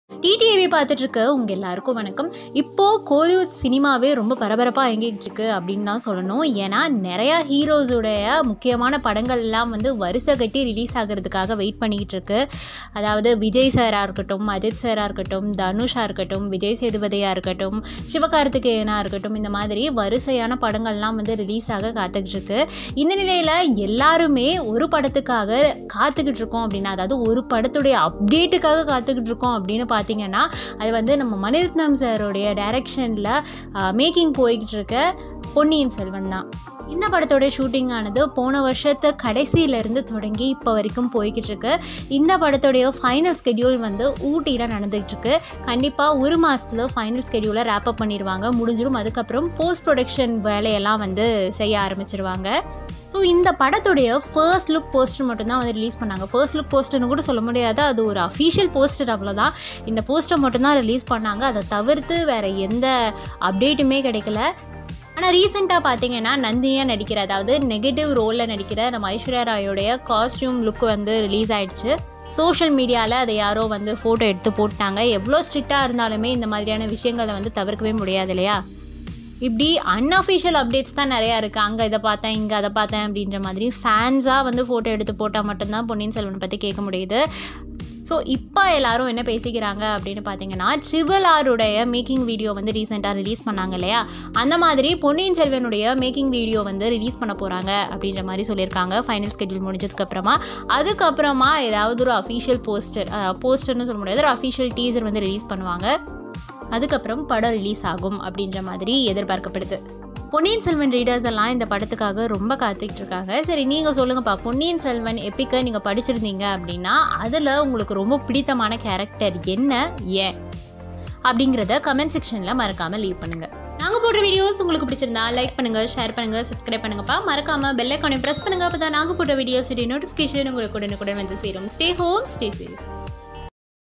TTV பார்த்துட்டு இருக்க உங்க எல்லாருக்கும் வணக்கம். இப்போது கோலிவுட் சினிமாவே ரொம்ப பரபரப்பாக இயங்கிட்டு இருக்கு அப்படின்னு தான் சொல்லணும். ஏன்னா நிறையா ஹீரோஸுடைய முக்கியமான படங்கள் எல்லாம் வரிசை கட்டி ரிலீஸ் ஆகிறதுக்காக வெயிட் பண்ணிக்கிட்டு இருக்கு. அதாவது விஜய் சாராக இருக்கட்டும், அஜித் சாராக இருக்கட்டும், தனுஷாக இருக்கட்டும், விஜய் சேதுபதியாக இருக்கட்டும், சிவகார்த்திகேயனாக இருக்கட்டும், இந்த மாதிரி வரிசையான படங்கள்லாம் ரிலீஸ் ஆக காத்துக்கிட்டு இருக்கு. இந்த நிலையில் எல்லாருமே ஒரு படத்துக்காக காத்துக்கிட்டு இருக்கோம் அப்படின்னா, அதாவது ஒரு படத்துடைய அப்டேட்டுக்காக காத்துக்கிட்டு இருக்கோம் அப்படின்னு பார்த்தீங்கன்னா, அது நம்ம மணிரத்னம் சாரோடைய டைரக்ஷனில் மேக்கிங் போய்கிட்டு இருக்க பொன்னியின் செல்வன் தான். இந்த படத்தோடைய ஷூட்டிங் ஆனது போன வருஷத்து கடைசியிலேருந்து தொடங்கி இப்போ வரைக்கும் போய்கிட்டு இருக்கு. இந்த படத்தோடைய ஃபைனல் ஸ்கெடியூல் ஊட்டியில் நடந்துகிட்டு இருக்கு. கண்டிப்பாக ஒரு மாதத்தில் ஃபைனல் ஸ்கெடியூலை ரேப்பப் பண்ணிடுவாங்க, முடிஞ்சிடும். அதுக்கப்புறம் போஸ்ட் ப்ரொடக்ஷன் வேலையெல்லாம் செய்ய ஆரம்பிச்சிருவாங்க. ஸோ இந்த படத்துடைய ஃபர்ஸ்ட் லுக் போஸ்டர் மட்டும்தான் ரிலீஸ் பண்ணாங்க. ஃபர்ஸ்ட் லுக் போஸ்டர்னு கூட சொல்ல முடியாது, அது ஒரு அஃபீஷியல் போஸ்டர், அவ்வளோதான். இந்த போஸ்டர் மட்டும்தான் ரிலீஸ் பண்ணாங்க. அதை தவிர்த்து வேறு எந்த அப்டேட்டுமே கிடைக்கல. ஆனால் ரீசெண்டாக பார்த்தீங்கன்னா நந்தினியாக நடிக்கிற, அதாவது நெகட்டிவ் ரோலில் நடிக்கிற நம்ம ஐஸ்வர்யா ராயோடைய காஸ்டியூம் லுக் ரிலீஸ் ஆகிடுச்சு. சோஷியல் மீடியாவில் அதை யாரோ ஃபோட்டோ எடுத்து போட்டாங்க. எவ்வளோ ஸ்ட்ரிக்டாக இருந்தாலுமே இந்த மாதிரியான விஷயங்களை தவிர்க்கவே முடியாது இல்லையா? இப்படி அன்அஃபிஷியல் அப்டேட்ஸ் தான் நிறையா இருக்குது. அங்கே இதை பார்த்தேன், இங்கே அதை பார்த்தேன் அப்படின்ற மாதிரி ஃபேன்ஸாக ஃபோட்டோ எடுத்து போட்டால் மட்டும்தான் பொன்னியின் செல்வன் பற்றி கேட்க முடியுது. ஸோ இப்போ எல்லோரும் என்ன பேசிக்கிறாங்க அப்படின்னு பார்த்தீங்கன்னா, ட்ரிபிள்-ஆருடைய மேக்கிங் வீடியோ ரீசெண்டாக ரிலீஸ் பண்ணாங்க இல்லையா? அந்த மாதிரி பொன்னியின் செல்வனுடைய மேக்கிங் வீடியோ ரிலீஸ் பண்ண போகிறாங்க அப்படின்ற மாதிரி சொல்லியிருக்காங்க ஃபைனல் ஸ்கெட்யூல் முடிஞ்சதுக்கப்புறமா. அதுக்கப்புறமா ஏதாவது ஒரு அஃபீஷியல் போஸ்டர்னு சொல்ல முடியாது, ஒரு அஃபீஷியல் டீசர் ரிலீஸ் பண்ணுவாங்க. அதுக்கப்புறம் படம் ரிலீஸ் ஆகும் அப்படின்ற மாதிரி எதிர்பார்க்கப்படுது. பொன்னியின் செல்வன் ரீடர்ஸ் எல்லாம் இந்த படத்துக்காக ரொம்ப காத்துக்கிட்டு இருக்காங்க. சரி, நீங்கள் சொல்லுங்கப்பா, பொன்னியின் செல்வன் எப்பிக்கை நீங்கள் படிச்சிருந்தீங்க அப்படின்னா அதில் உங்களுக்கு ரொம்ப பிடித்தமான கேரக்டர் என்ன, ஏன் அப்படிங்கிறத கமெண்ட் செக்ஷனில் மறக்காமல் லீவ் பண்ணுங்கள். நாங்கள் போடுற வீடியோஸ் உங்களுக்கு பிடிச்சிருந்தா லைக் பண்ணுங்கள், ஷேர் பண்ணுங்கள், சப்ஸ்கிரைப் பண்ணுங்கப்பா. மறக்காமல் பெல் ஐக்கானை ப்ரெஸ் பண்ணுங்கள். அப்போ தான் நாங்கள் போடுற வீடியோஸுடைய நோட்டிஃபிகேஷன் உங்களுக்கு உடனுக்குடன் சேரும். Stay home, stay safe.